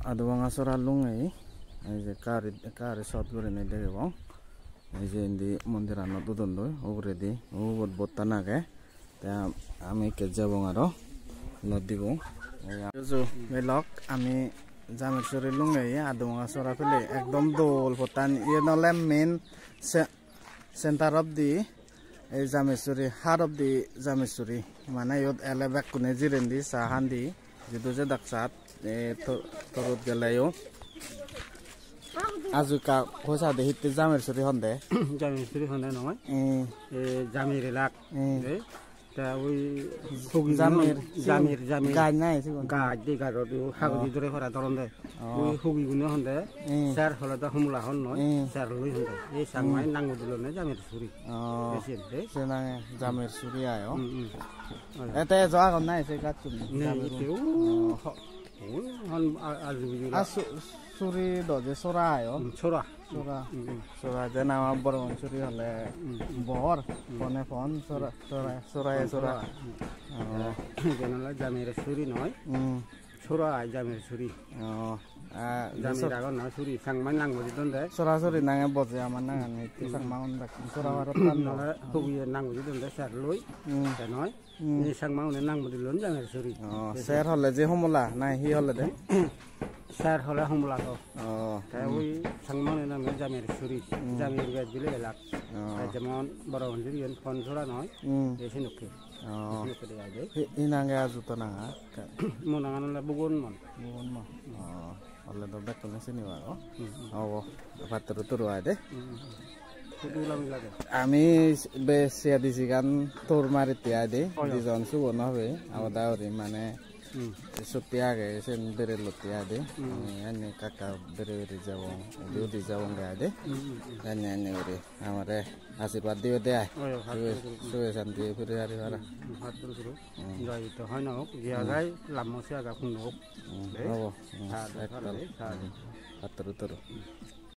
Adwanga sora lungai এই যে কার shot করে নেই দেখব এই যে ইন্দি মন্দিরানো দুদন্দই ওগরেদি ওবত বত্তা নাগে তা আমি কে যাব আরো নদীব জো মেলক আমি জামেশ্বরী লুঙ্গাই আদমঙ্গা সরা ফেলে একদম দোল পতান ইয়ে নলে মেন সেন্টার অফ দি এই জামেশ্বরী হার অফ দি জামেশ্বরী মানে ইয়ত এলে বেক কোনে জিরেন্দি সাহান্দি যেটো যে দাকসাত তরত গেলাইও আজুকা হোসা দে হিতে জামেশ্বরী হন্দে নহয় জামির এলাক তা ওই জামির গাই নাই গাছ দি গাড় হাগদি ধরে ফরা ধরন দে ওই হুগি গুনে হন্দে স্যার হলে তো হুমলা হন নয় স্যার লই হন্দে এই সাংমাই নাঙ্গু দিল না জামির সুরি সেনা জামির সুরি আয় এতে যাওয়া গন নাই সে গাছ সুরি দজে সরা আয় সরা সরা সরা যে নাম বড় সুরি হলে বর ফোনে ফোন সরা সরা সরায় সরা জেনালা জামির সুরি নয় সরা জামির সুরি জামির আগর নয় সুরি সাংমান নাঙ্গু দিদন দে সরাসরি নাঙে বজে আমার নাঙা নেই সাংমান সরা ভারত নলে হুগি নাঙ্গু দিদন দে স্যার লই নয় এই সাংমান নাঙ্গু দিলন জামির সুরি স্যার হলে যে হমলা নাই হি হলে দে স্যার হলে হমলা তো ওই সাংমানের নামে জামির সুরি জামির গাছ দিলে এলাক যেমন বড় মন্দির ফোন ছড়া নয় এসে নক্ষে ইনাঙ্গে আজু তো নাঙা মনাঙা বুগুন মন হলে তো বেক কোনে চিনিবা হব ভাতর তোর আয় দে আমি বেশিয়া দিছি গান তোর মারিতে আয় দে দুজন সুবর্ণ হবে আলাদা হরি মানে সত্যি আগে সেন বেড়ে লতি আদে এনে কাকা বেড়ে বেড়ে যাব দিদি যাব আদে এনে এনে বেড়ে আমারে আশীর্বাদ দিও দে শুয়ে শান্তি ফিরে আরে ভাড়া যাই তো হয় না হোক জিয়া গাই লামসে আগা খুন হোক হব হাতর তোর